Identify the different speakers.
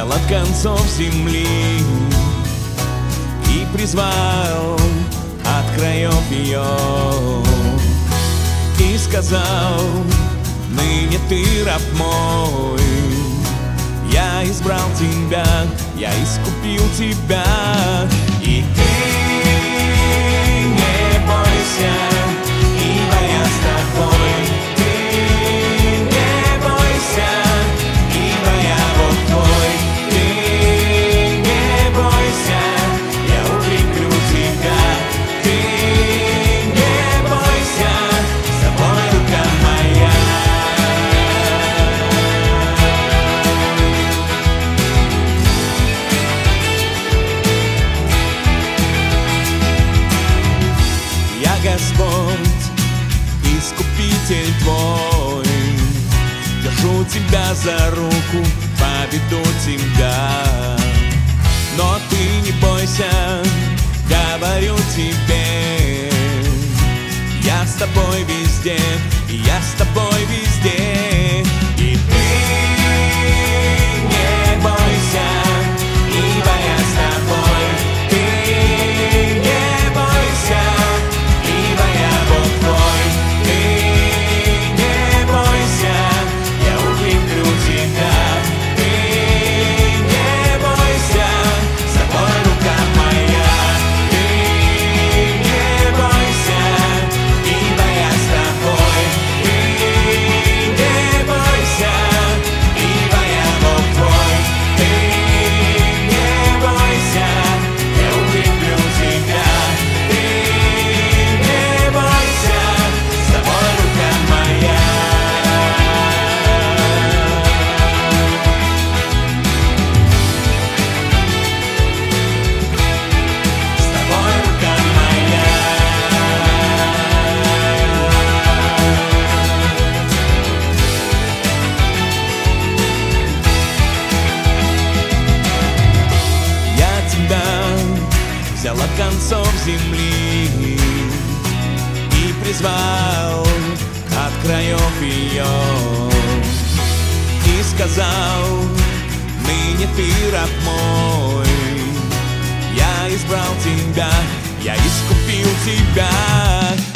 Speaker 1: взял от концов земли и призвал от краев ее, и сказал: ныне ты раб мой, я избрал тебя, я искупил тебя, и ты не бойся, ибо я с тобой. Ты не бойся, ибо я Бог твой. Ты не бойся, я укреплю тебя. Ты не бойся, с тобой рука моя. Господь, искупитель твой, держу тебя за руку, поведу тебя. Но ты не бойся, говорю тебе, я с тобой везде, и я с тобой везде. И ты не бойся, ибо я с тобой. Взял от концов земли и призвал от краев ее, и сказал: ныне ты раб мой, я избрал тебя, я искупил тебя.